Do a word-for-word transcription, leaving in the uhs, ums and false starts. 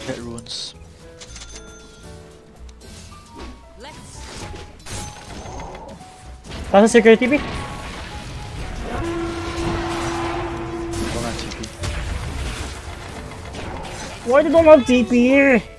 Get runes. Nasa security B. Wala T P. Why they don't have T P here?